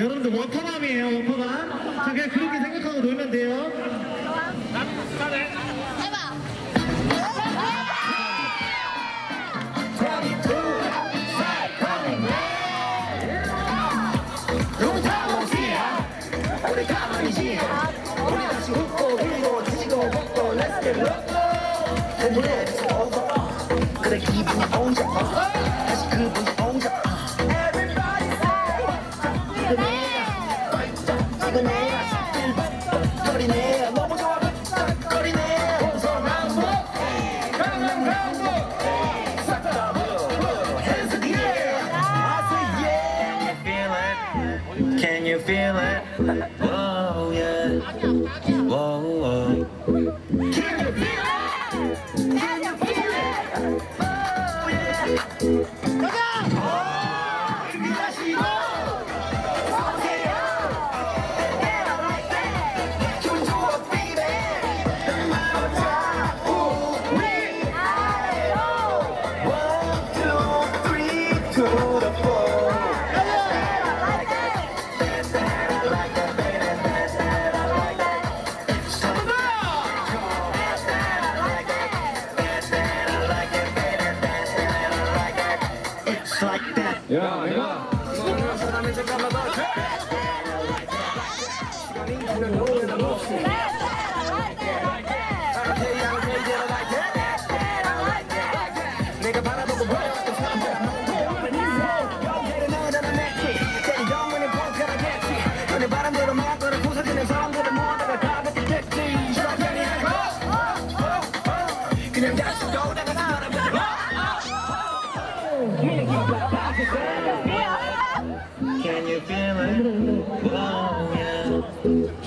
여러분들 워터밤이에요, 워터밤. 자, 그냥 그렇게 생각하고 놀면 돼요. 해봐. 우리 가만히지 우리 다시 웃고 울고 뒤지고 먹고 Let's get loco Let's over 그래 기분이 온자 다시 그분이 온자 Everybody say 이거 내야 이거 내야 거리네 너무 좋아 거리네 호성 강북 강남 강북 싹 다 불러 Hands in the air I say yeah Can you feel it? Whoa, yeah. Whoa, whoa. Can you feel it? Can you feel it? Oh, yeah. 가자! 준비하시고! 서세요! like that. 기분 좋아, baby. 마음 잡고 우리 아래로. 1, 2, 3 to the 4. Like that. 야, 내가 내가 바라보고 보여왔던 사람들 영원히 불편하겠지 그네 바람대로 막거나 부서지는 사람들은 모두가 가볍게 됐지 편히 하고 그냥 다시 돌아가 Can you feel it? Oh yeah.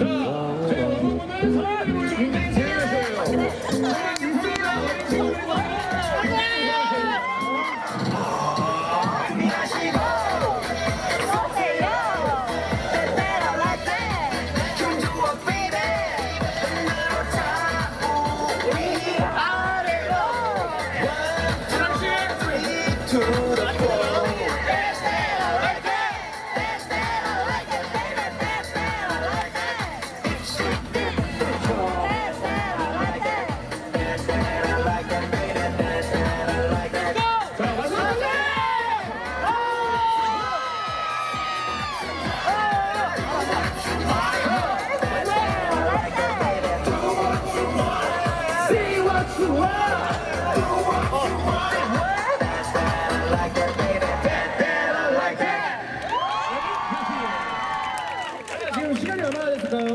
To the 지금 시간이 얼마나 됐을까요?